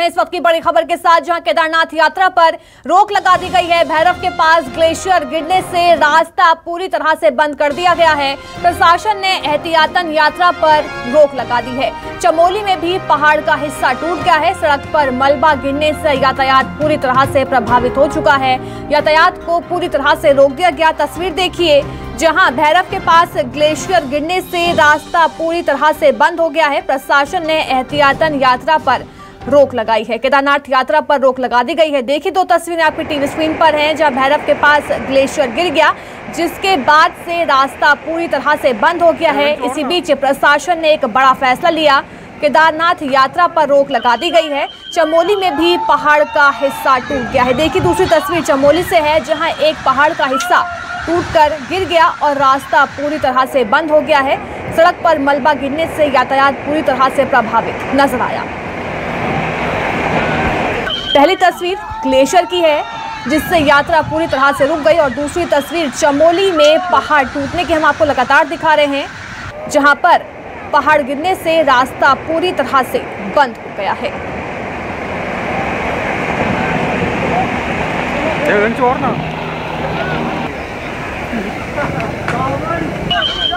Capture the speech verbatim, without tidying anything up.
इस वक्त की बड़ी खबर के साथ, जहां केदारनाथ यात्रा पर रोक लगा दी गई है। भैरव के पास ग्लेशियर गिरने से रास्ता पूरी तरह से बंद कर दिया गया है। प्रशासन ने एहतियातन यात्रा पर रोक लगा दी है। चमोली में भी पहाड़ का हिस्सा टूट गया है। सड़क पर मलबा गिरने से यातायात पूरी तरह से प्रभावित हो चुका है। यातायात को पूरी तरह से रोक दिया गया। तस्वीर देखिए, जहां भैरव के पास ग्लेशियर गिरने से रास्ता पूरी तरह से बंद हो गया है। प्रशासन ने एहतियातन यात्रा पर रोक लगाई है। केदारनाथ यात्रा पर रोक लगा दी गई है। देखिए, दो तस्वीरें आपकी टीवी स्क्रीन पर हैं, जहां भैरव के पास ग्लेशियर गिर गया, जिसके बाद से रास्ता पूरी तरह से बंद हो गया है। इसी बीच प्रशासन ने एक बड़ा फैसला लिया। केदारनाथ यात्रा पर रोक लगा दी गई है। चमोली में भी पहाड़ का हिस्सा टूट गया है। देखिए, दूसरी तस्वीर चमोली से है, जहां एक पहाड़ का हिस्सा टूटकर गिर गया और रास्ता पूरी तरह से बंद हो गया है। सड़क पर मलबा गिरने से यातायात पूरी तरह से प्रभावित नजर आया। पहली तस्वीर ग्लेशियर की है, जिससे यात्रा पूरी तरह से रुक गई, और दूसरी तस्वीर चमोली में पहाड़ टूटने की हम आपको लगातार दिखा रहे हैं, जहां पर पहाड़ गिरने से रास्ता पूरी तरह से बंद हो गया है।